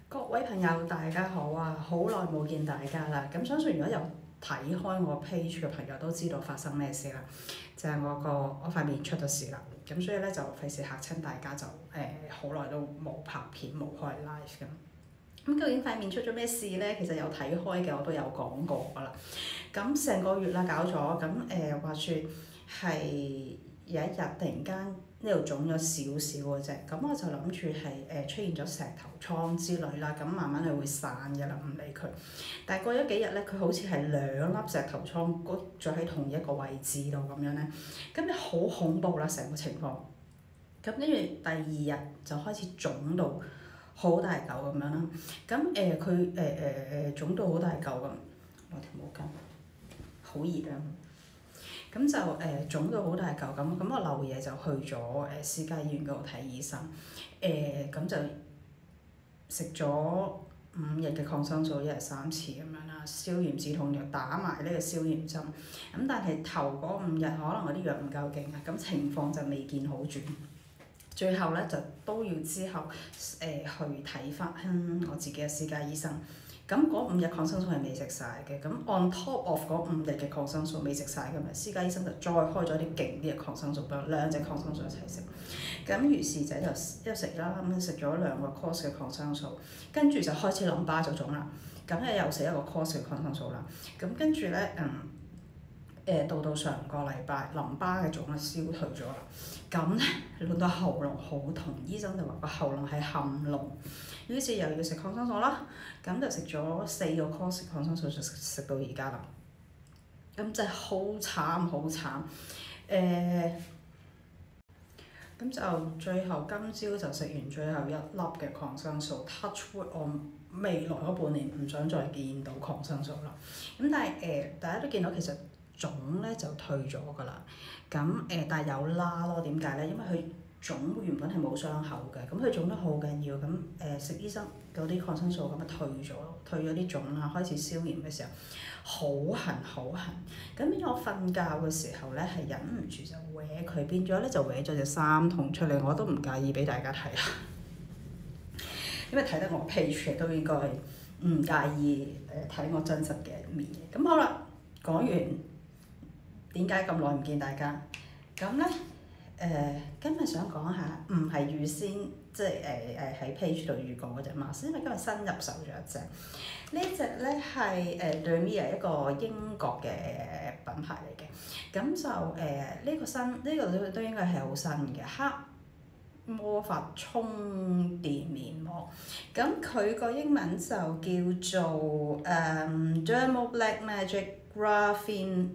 各位朋友，大家好啊！好耐冇見大家啦。咁相信如果有睇開我 page 嘅朋友都知道發生咩事啦，就係我塊面出咗事啦。咁所以咧就費事嚇親大家，就好耐都冇拍片冇開 live 咁。咁究竟塊面出咗咩事咧？其實有睇開嘅我都有講過㗎啦。咁成個月啦搞咗，咁話説係有一日突然間呢度腫咗少少嘅啫，咁我就諗住係出現咗石頭瘡之類啦，咁慢慢係會散嘅啦，唔理佢。但係過咗幾日咧，佢好似係兩粒石頭瘡谷咗喺同一個位置度咁樣咧，咁就好恐怖啦成個情況。咁跟住第二日就開始腫到好大嚿咁樣啦，咁佢腫到好大嚿咁，攞條毛巾，好熱啊！咁就腫到好大嚿咁，我漏夜就去咗私家醫院嗰度睇醫生，咁就食咗5日嘅抗生素，一日3次咁樣啦，消炎止痛藥打埋呢個消炎針，咁但係頭嗰5日可能我啲藥唔夠勁啊，咁情況就未見好轉，最後咧就都要之後去睇翻我自己嘅私家醫生。咁嗰5日抗生素係未食晒嘅，咁 on top of 嗰5日嘅抗生素未食晒嘅咪，私家醫生就再開咗啲勁啲嘅抗生素俾我，2隻抗生素一齊食。咁於是就一食啦，咁食咗2個 course 嘅抗生素，跟住就開始淋巴就腫啦，咁又食1個 course 嘅抗生素啦，咁跟住咧到上個禮拜淋巴嘅腫咧消退咗啦，咁咧輪到喉嚨好痛，醫生就話個喉嚨係陷膿，於是又要食抗生素啦，咁就食咗4個 course 抗生素，就食到而家啦，咁真係好慘好慘，咁就最後今朝就食完最後1粒嘅抗生素 ，touch wood 我未來嗰半年唔想再見到抗生素啦，咁但係大家都見到其實腫咧就退咗㗎啦，咁但係有啦咯，點解咧？因為佢腫原本係冇傷口嘅，咁佢腫得好緊要，咁食醫生嗰啲抗生素咁啊退咗啲腫啦，開始消炎嘅時候好痕好痕，咁變咗我瞓覺嘅時候咧係忍唔住就搲佢，變咗咧就搲咗隻3筒出嚟，我都唔介意俾大家睇啦，因為睇得我 page 都應該唔介意睇我真實嘅面嘅。咁好啦，講完點解咁耐唔見大家，咁咧今日想講下，唔係預先即係喺 page 度預告嗰隻 mask，因為今日新入手咗一隻，呢隻咧係Dermia 一個英國嘅品牌嚟嘅，咁就呢個都應該係好新嘅黑魔法充電面膜，咁佢個英文就叫做Derma Black Magic Graphene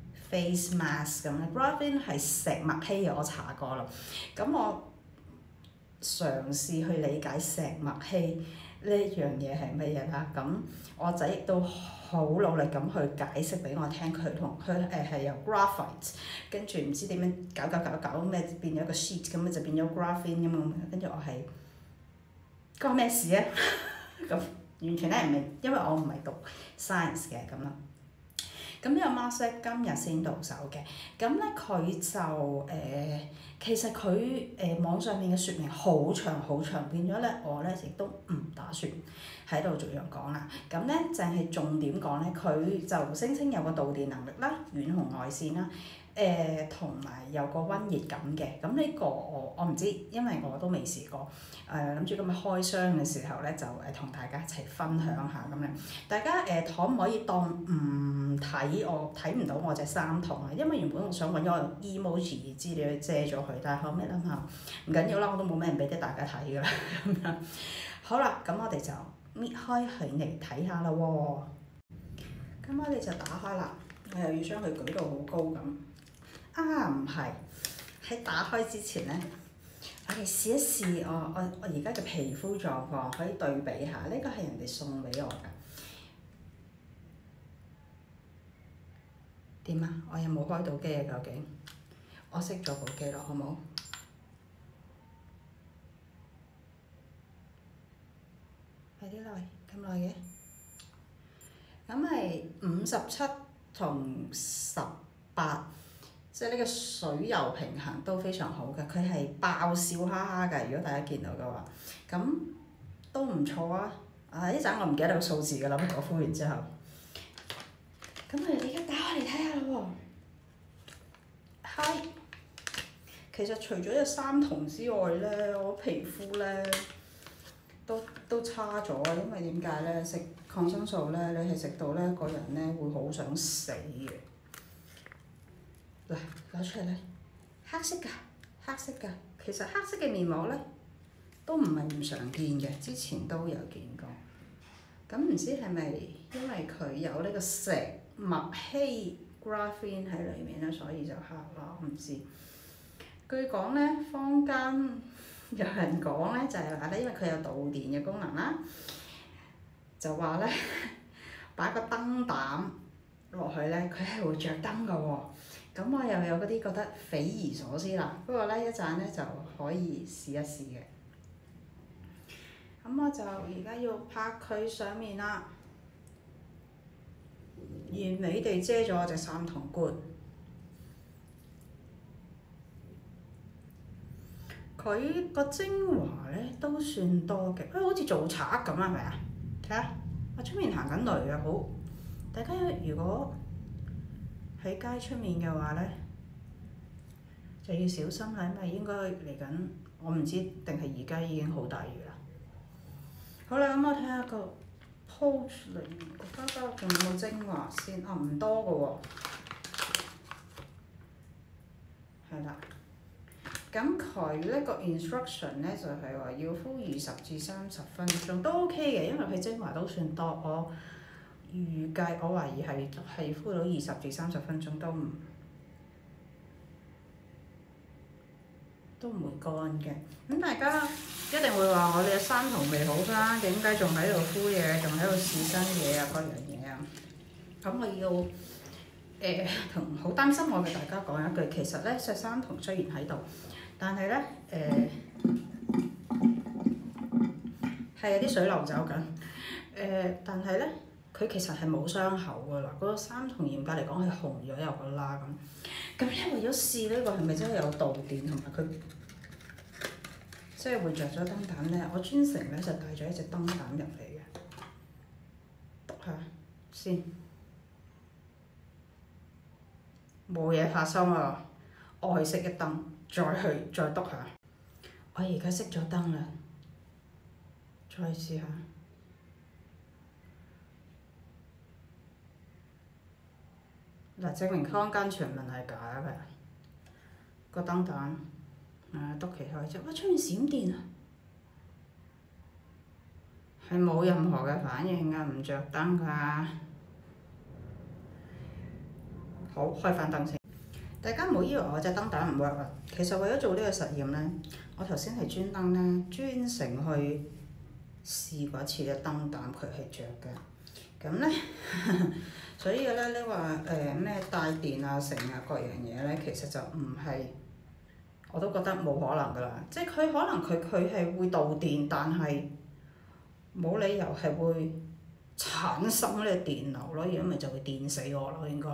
Face Mask 咁咧。Graphene 係石墨烯，我查過啦，咁我嘗試去理解石墨烯呢樣嘢係乜嘢啦，咁我仔亦都好努力咁去解釋俾我聽，佢係由 graphite 跟住唔知點樣搞咩變咗一個 sheet 咁樣就變咗 graphene 咁樣，跟住我係關咩事啊？咁完全咧唔明，因為我唔係讀 science 嘅咁啦。咁呢個 mask 今日先到手嘅，咁咧佢就其實佢網上面嘅説明好長好長，變咗咧我咧亦都唔打算喺度逐樣講啦。咁咧淨係重點講咧，佢就聲稱有個導電能力啦、遠紅外線啦，同埋有個溫熱感嘅。咁呢個我唔知，因為我都未試過。諗住今日開箱嘅時候咧，就同大家一齊分享下咁樣。大家可唔可以當唔睇我睇唔到我隻3筒啊？因為原本我想揾咗個 emoji 資料去遮咗佢，但係後尾諗下唔緊要啦，我都冇咩人俾得大家睇㗎啦咁樣。好啦，咁我哋就搣開佢嚟睇下啦喎。咁我哋就打開啦，我又要將佢舉到好高咁。唔係，喺打開之前咧，我哋試一試我而家嘅皮膚狀況，可以對比下。呢個係人哋送俾我㗎。點啊？我有冇開到機啊？究竟？我熄咗部機咯，好冇？快啲來，咁耐嘅。咁係57同18。即係呢個水油平衡都非常好嘅，佢係爆笑哈哈㗎。如果大家見到嘅話，咁都唔錯啊。 一陣我唔記得個數字㗎啦，我敷完之後。咁我哋而家打開嚟睇下咯喎。係。其實除咗隻三瞳之外咧，我皮膚咧都差咗，因為點解咧？食抗生素咧，你係食到咧個人咧會好想死嘅。嗱，攞出嚟咧，黑色㗎，黑色㗎。其實黑色嘅面膜咧都唔係唔常見嘅，之前都有見過。咁唔知係咪因為佢有呢個石墨烯 graphene 喺裡面咧，所以就黑啦？我唔知。據講咧，坊間有人講咧，就係話咧，因為佢有導電嘅功能啦，就話咧擺個燈膽落去咧，佢係會着燈㗎喎。咁我又有嗰啲覺得匪夷所思啦。不過咧，一陣咧就可以試一試嘅。咁我就而家要拍佢上面啦，完美地遮咗我隻三瞳冠。佢個精華咧都算多嘅，好似做賊咁啊，係咪啊？睇下，我出面行緊雷啊，好！大家如果喺街出面嘅話咧，就要小心啦，因為應該嚟緊，我唔知定係而家已經好大雨啦。好啦，咁我睇下個 post 裏面個包包仲有冇精華先？唔多㗎喎，係啦。咁佢呢個 instruction 咧就係話要敷20至30分鐘都 OK 嘅，因為佢精華都算多。我預計我懷疑係敷到20至30分鐘都唔會乾嘅。咁大家一定會話我哋嘅三瞳未好啦，點解仲喺度敷嘢，仲喺度試新嘢啊，各樣嘢啊？咁我要同好擔心我嘅大家講一句，其實咧隻三瞳雖然喺度。但係咧，係有啲水流走緊。但係咧，佢其實係冇傷口㗎啦。嗰個三瞳嚴格嚟講係紅咗有個啦咁。咁咧為咗試呢個係咪真係有導電同埋佢即係會着咗燈膽咧？我專程咧就帶咗一隻燈膽入嚟嘅，篤下先，冇嘢發生啊！愛惜一燈。再篤下，我而家熄咗燈啦，再試下。嗱，證明坊間傳聞係假嘅，個燈膽篤起開啫，哇！出面閃電啊，係冇任何嘅反應㗎，唔着燈㗎。好，開返燈先。大家唔好以為我隻燈膽唔 work 啊！其實為咗做呢個實驗咧，我頭先係專登咧專程去試過一次嘅燈膽，佢係着嘅。咁咧，所以咧你話咩帶電啊、成啊各樣嘢咧，其實就唔係，我都覺得冇可能㗎啦。即係佢可能佢係會導電，但係冇理由係會產生呢個電流咯，如果咪就會電死我咯，應該。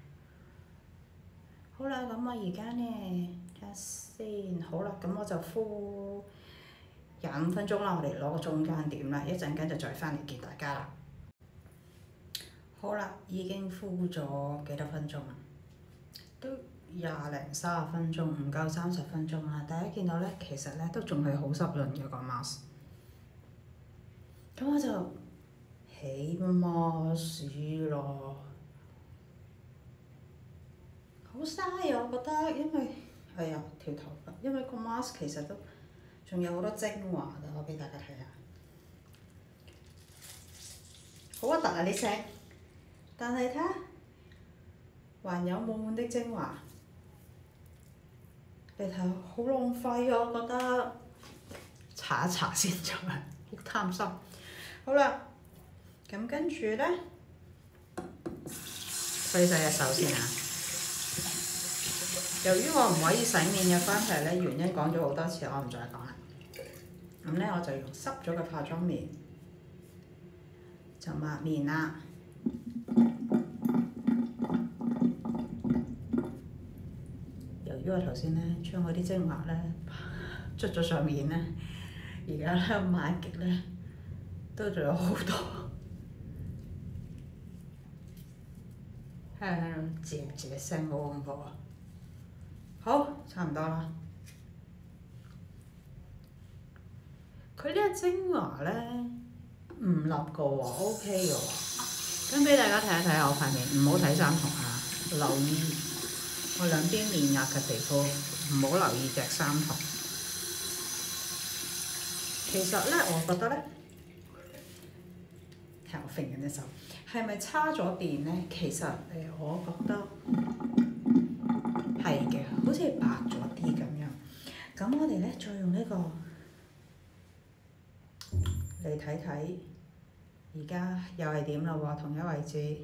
好啦，咁我而家呢，睇下先。好啦，咁我就敷25分鐘啦，我哋攞個中間點啦，一陣間就再翻嚟見大家啦。好啦，已經敷咗幾多分鐘啊？都20零30分鐘，唔夠30分鐘啦。大家見到咧，其實咧都仲係好濕潤嘅個 mask。咁我就起 mask 咯。好嘥啊！我覺得，因為係啊條頭髮，因為個 mask 其實都仲有好多精華㗎，我俾大家睇下。好核突啊！呢隻，但係睇下，還有滿滿的精華。你睇下，好浪費啊！我覺得，搽一搽先再，好貪心。好啦，咁跟住咧，洗隻手先啊！由於我唔可以洗面嘅關係咧，原因講咗好多次，我唔再講啦。咁咧我就用濕咗嘅化妝棉就抹面啦。由於我頭先咧將嗰啲精華咧捽咗上面咧，而家咧抹極咧都仲有好多，喺度嚼嚼聲好恐怖啊！好，差唔多啦。佢呢個精華咧唔立個喎，OK 嘅喎。咁俾大家睇一睇我塊面，唔好睇三筒啊！留意我兩邊面額嘅地方，唔好留意隻三筒。其實咧，我覺得咧，係我揈緊隻手，係咪叉咗電咧？其實我覺得係嘅，好似白咗啲咁樣。咁我哋咧再用呢個嚟睇睇，而家又係點啦喎？同一位置。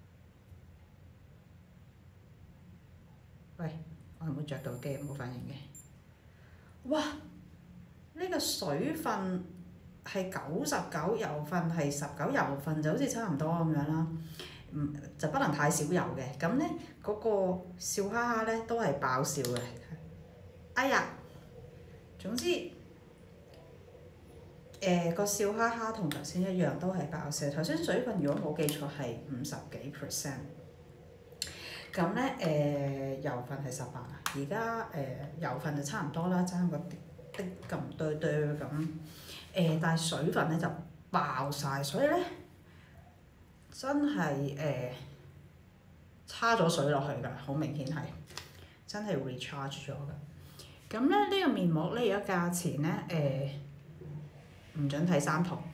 喂，我有冇着到機？冇反應嘅。哇！呢個水分係99，油分係19，油分就好似差唔多咁樣啦。就不能太少油嘅。咁咧嗰個笑哈哈咧都係爆笑嘅。哎呀！總之個笑哈哈同頭先一樣都係爆笑。頭先水分如果冇記錯係50幾%。咁咧油分係18啊，而家油分就差唔多啦，爭個啲咁多咁。但係水分咧就爆晒，所以咧真係叉咗水落去㗎，好明顯係真係 recharge 咗㗎。咁咧呢個面膜咧而家價錢咧唔準睇三筒。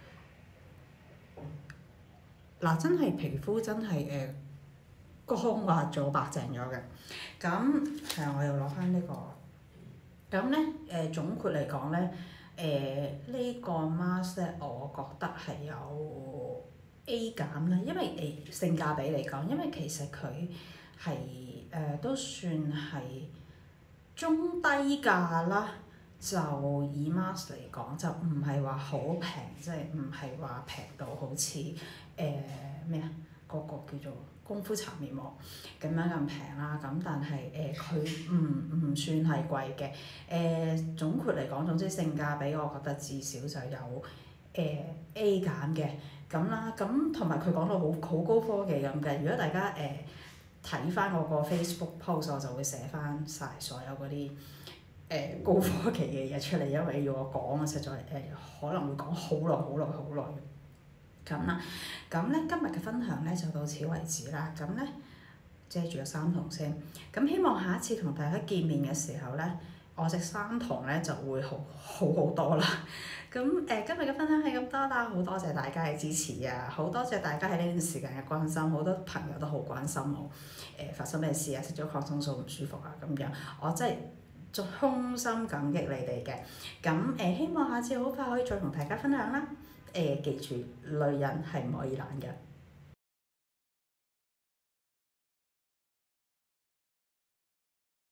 嗱，真係皮膚真係光滑咗白淨咗嘅。咁係我又攞翻呢個。咁咧總括嚟講咧，呢個 mask 咧，我覺得係有 A 減啦，因為性價比嚟講，因為其實佢係都算係中低價啦。就以 mask 嚟講，就唔係話好平，即係唔係話平到好似咩啊嗰個叫做功夫茶面膜咁樣咁平啦。咁但係佢唔算係貴嘅。總括嚟講，總之性價比，我覺得至少就有A 減嘅咁啦。咁同埋佢講到好高科技咁嘅。如果大家睇翻我個 Facebook post，我就會寫翻晒所有嗰啲高科技嘅嘢出嚟，因為要我講啊，實在可能會講好耐咁啦。咁咧今日嘅分享咧就到此為止啦。咁咧遮住個三筒先。咁希望下一次同大家見面嘅時候咧，我隻三筒咧就會好多啦。咁今日嘅分享係咁多啦，好多謝大家嘅支持啊！好多謝大家喺呢段時間嘅關心，好多朋友都好關心我發生咩事啊，食咗抗生素唔舒服啊咁樣，我真係衷心感激你哋嘅。咁希望下次好快可以再同大家分享啦。記住，女人係唔可以懶嘅。